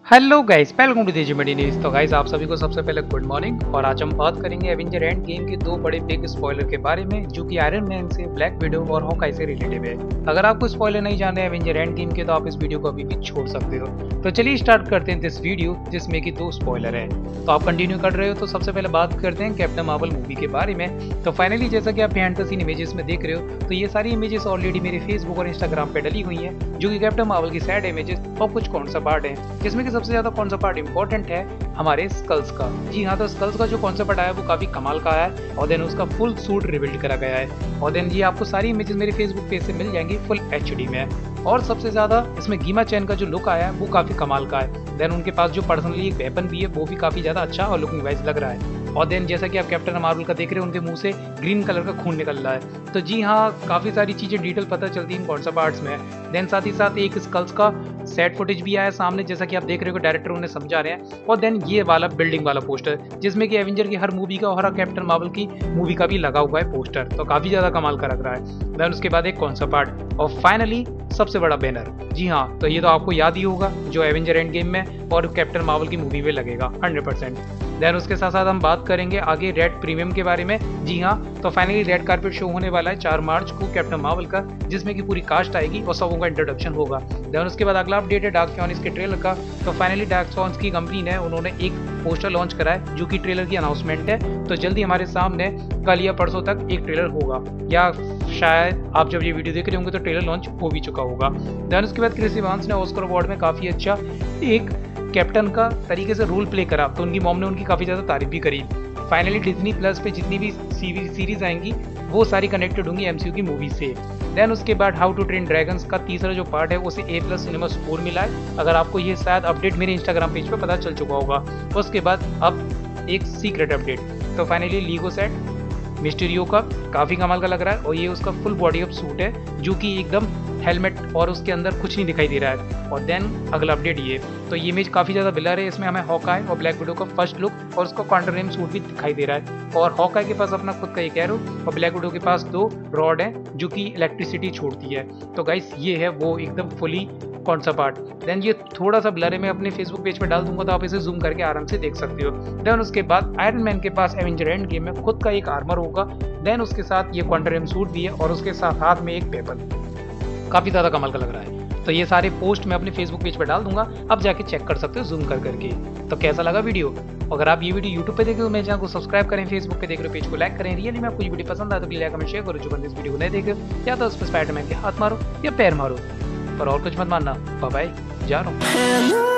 Hello guys, welcome to the medi news. तो guys, आप सभी को सबसे पहले गुड मॉर्निंग। और आज हम बात करेंगे एवेंजर एंड गेम के दो बड़े बिग स्पॉइलर के बारे में, जो कि आयरन मैन से, ब्लैक विडो और हॉकाई से रिलेटेड है। अगर आपको स्पॉइलर नहीं जानना है एवेंजर एंड गेम के, तो आप इस वीडियो को अभी भी छोड़ सकते हो। तो चलिए स्टार्ट करते हैं दिस वीडियो, जिसमें कि दो स्पॉइलर है। तो आप कंटिन्यू कर रहे हो, तो सबसे पहले बात करते हैं कैप्टन मार्वल मूवी के बारे में। तो फाइनली जैसा कि आप बिहाइंड द सीन इमेजेस में देख रहे हो, तो ये सारी इमेजेस ऑलरेडी मेरे फेसबुक और इंस्टाग्राम पे डली हुई है, जो कि कैप्टन मार्वल की सैड इमेजेस और कुछ कॉन्सेप्ट आर्ट है, जिसमें कि सबसे ज्यादा कॉन्सेप्ट आर्ट इंपॉर्टेंट है हमारे स्कल्स का। जी हाँ, तो स्कल्स का जो कॉन्सेप्ट आया है वो काफी कमाल का है, और देन उसका फुल सूट रिबिल्ड करा गया है। और देन ये आपको सारी इमेजेस मेरे फेसबुक पेज से मिल जाएंगी फुल एचडी में। और सबसे ज्यादा इसमें गीमा चैन का जो लुक आया है वो काफी कमाल का है। देन उनके पास जो पर्सनली एक वेपन भी है वो भी काफी ज्यादा अच्छा और लुकिंग वाइज लग रहा है। और देन जैसा कि आप कैप्टन मार्वल का देख रहे हो, उनके मुंह से ग्रीन कलर का खून निकल रहा है। तो जी हाँ, काफी सारी चीजें डिटेल पता चलती है इन कॉन्सेप्ट आर्ट्स में। देन साथ ही साथ एक स्कल्स का सेट फुटेज भी आया सामने, जैसा कि आप देख रहे हो, डायरेक्टर उन्हें समझा रहे हैं। और देन ये वाला बिल्डिंग वाला पोस्टर, जिसमें कि एवेंजर की हर मूवी का और कैप्टन मार्वल की मूवी का भी लगा हुआ है पोस्टर। तो काफी ज्यादा कमाल का लग रहा है। देन उसके बाद एक कॉन्सेप्ट आर्ट और फाइनली सबसे बड़ा बैनर। जी हाँ, तो ये तो आपको याद ही होगा, जो एवेंजर एंड गेम में और कैप्टन मार्वल की मूवी में लगेगा 100%। देन उसके साथ साथ हम बात करेंगे आगे रेड प्रीमियम के बारे में। जी हाँ, तो फाइनली रेड कारपेट शो होने वाला है 4 मार्च को कैप्टन मार्वल का, जिसमें कि पूरी कास्ट आएगी और सबों का इंट्रोडक्शन होगा। देन उसके बाद अगला अपडेट है डार्क फॉन्स के ट्रेलर का। तो फाइनली डार्क फॉन्स की कंपनी ने उन्होंने एक पोस्टर लॉन्च करा है, जो कि ट्रेलर की अनाउंसमेंट है। तो जल्दी हमारे सामने कल या परसों तक एक ट्रेलर होगा, या शायद आप जब ये वीडियो देख रहे होंगे तो ट्रेलर लॉन्च हो भी चुका होगा। देन उसके बाद क्रिस इवांस ने ऑस्कर अवार्ड में काफी अच्छा एक कैप्टन का तरीके से रोल प्ले करा, तो उनकी मॉम ने उनकी काफी ज्यादा तारीफ भी करी। फाइनली डिज्नी प्लस पे जितनी भी सीरीज आएंगी वो सारी कनेक्टेड होंगी एमसीयू की मूवी से। देन उसके बाद हाउ टू ट्रेन ड्रैगन्स का तीसरा जो पार्ट है उसे A+ सिनेमा स्कोर मिला है। अगर आपको ये शायद अपडेट मेरे इंस्टाग्राम पेज पे पता चल चुका होगा। उसके बाद अब एक सीक्रेट अपडेट, तो फाइनली लीगो सेट मिस्टीरियो का काफी कमाल का लग रहा है, और ये उसका फुल बॉडी अप सूट है, जो कि एकदम हेलमेट और उसके अंदर कुछ नहीं दिखाई दे रहा है। और देन अगला अपडेट ये, तो ये इमेज काफी ज्यादा ब्लर है, इसमें हमें हॉकाई और ब्लैक विडो का फर्स्ट लुक और उसका क्वांटम सूट भी दिखाई दे रहा है। और हॉकाई के पास अपना खुद का एक एरो और ब्लैक विडो के पास 2 रॉड है, जो कि इलेक्ट्रिसिटी छोड़ती है। तो गाइस, ये है वो एकदम फुली कॉन्सेप्ट आर्ट। देन ये थोड़ा सा ब्लर है, मैं अपने फेसबुक पेज पर डाल दूंगा, तो आप इसे जूम करके आराम से देख सकते हो। देन उसके बाद आयरन मैन के पास एवेंजर एंड गेम में खुद का एक आर्मर होगा। देन उसके साथ ये क्वांटम सूट भी है, और उसके साथ हाथ में एक वेपन, काफी ज्यादा कमाल का लग रहा है। तो ये सारे पोस्ट मैं अपने फेसबुक पेज पर डाल दूंगा, आप जाके चेक कर सकते हो जूम कर करके। तो कैसा लगा वीडियो? अगर आप ये वीडियो यूट्यूब पे देख रहे हो, मेरे चैनल को सब्सक्राइब करें, फेसबुक पे देख रहे हो पेज को लाइक करें। रियली में आपको ये वीडियो पसंद आए तो प्लीज कमेंट शेयर करो। जो बंदे इस वीडियो को नहीं देख रहे हो, या तो उस पर स्पाइडरमैन के हाथ मारो या पैर मारो, पर और कुछ मत मानना। बाय बाय, जा रहा हूँ।